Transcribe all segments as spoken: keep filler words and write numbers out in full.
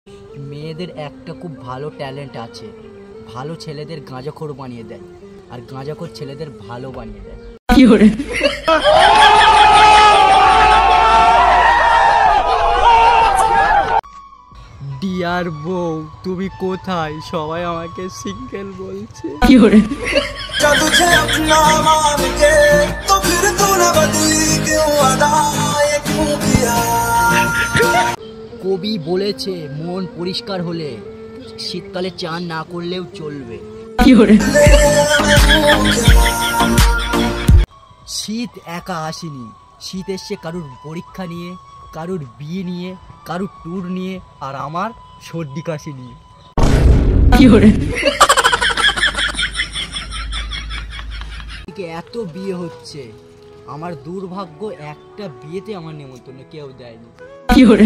মেয়েদের একটা খুব ভালো ট্যালেন্ট আছে, ভালো ছেলেদের গাঁজাখোর বানিয়ে দেয় আর গাঁজাখোর ছেলেদের ভালো বানিয়ে দেয়। কি করে? ডিয়ার বউ তুমি কোথায়? সবাই আমাকে সিঙ্গেল বলছে। কি করে? কবি বলেছে মন পরিষ্কার হলে শীতকালে চান না করলেও চলবে। কি করে? শীত একা আসেনি, শীত এসছে কারুর পরীক্ষা নিয়ে, কারুর বিয়ে নিয়ে, কারুর ট্যুর নিয়ে, আর আমার সর্দি কাশি নিয়ে। কি করে? এত বিয়ে হচ্ছে, আমার দুর্ভাগ্য একটা বিয়েতে আমার নেমন্তন্ন কেউ দেয়নি। কি করে?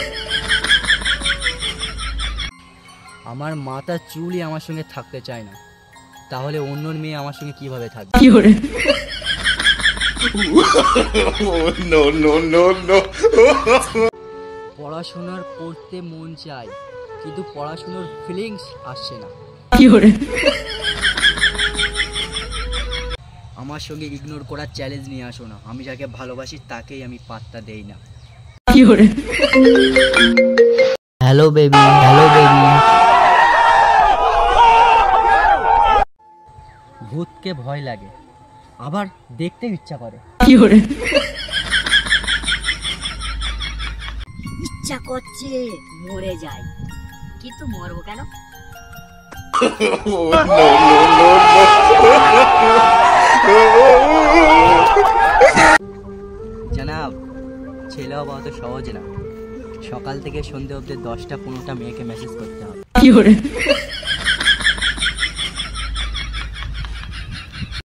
আমার মাথার চুলই আমার সঙ্গে থাকতে চায় না, তাহলে অন্য মেয়ে আমার সঙ্গে কিভাবে থাকবে? কি করে? No no no no. পড়াশোনার করতে মন চায় কিন্তু পড়াশোনার ফিলিংস আসছে না। কি করে? আমার সঙ্গে ইগনোর করার চ্যালেঞ্জ নিয়ে আসো না, আমি যাকে ভালোবাসি তাকেই আমি পাত্তা দেই না। কি করে? Hello baby, hello baby. ভূতকে ভয় লাগে, আবার দেখতে ইচ্ছা করে। কি করে? ইচ্ছা করছে মরে যাই, কিন্তু মরবো কেন? জানাব, ছেলে হওয়া অত সহজ না। সকাল থেকে সন্ধ্যে অবধি দশটা পনেরোটা মেয়েকে মেসেজ করতে হবে। কি করে?